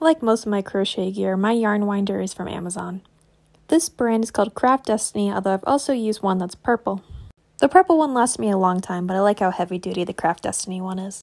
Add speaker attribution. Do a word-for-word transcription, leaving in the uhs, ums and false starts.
Speaker 1: Like most of my crochet gear, my yarn winder is from Amazon. This brand is called Craft Destiny, although I've also used one that's purple. The purple one lasted me a long time, but I like how heavy duty the Craft Destiny one is.